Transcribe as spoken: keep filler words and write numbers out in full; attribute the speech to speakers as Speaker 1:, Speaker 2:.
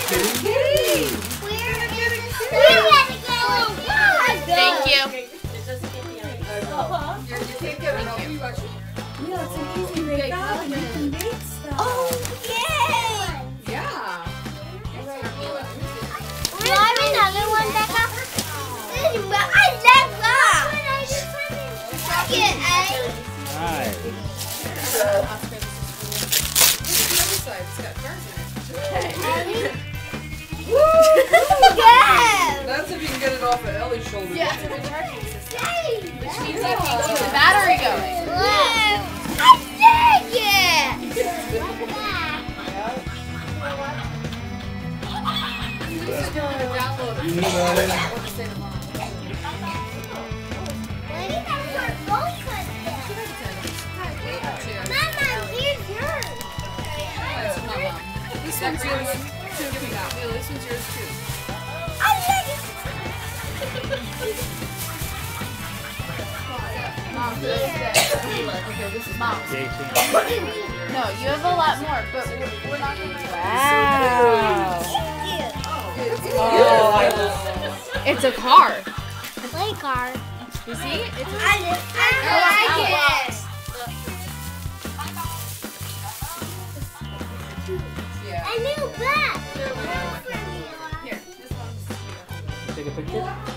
Speaker 1: Kitty.
Speaker 2: Thank you.
Speaker 1: Yeah, it's an easy bake oven. You can bake stuff.
Speaker 3: Oh, yeah.
Speaker 1: Yeah.
Speaker 3: Do I have another one, Becca? I love that. Yeah,
Speaker 4: Nice.
Speaker 3: yeah.
Speaker 1: That's if you can get it off of Ellie's shoulder.
Speaker 2: Yeah, it's a recharging system. Which means I can keep the battery going.
Speaker 3: I dig it.
Speaker 4: You need that
Speaker 3: Mama, here's yours.
Speaker 1: This one's yours too. Give me that. Yeah, this one's yours too.
Speaker 3: I dig it.
Speaker 2: Mom, this is it.
Speaker 1: Okay, this is
Speaker 2: Mom.
Speaker 4: Jason.
Speaker 2: No, you have a lot more, but we're, we're not going to.
Speaker 4: Wow.
Speaker 2: Oh, I love it. It's a car.
Speaker 3: Play car.
Speaker 2: You see? It's a
Speaker 3: I, I like it.
Speaker 1: Yeah.
Speaker 3: A new bag.
Speaker 1: Here, this one's.
Speaker 4: Take a picture.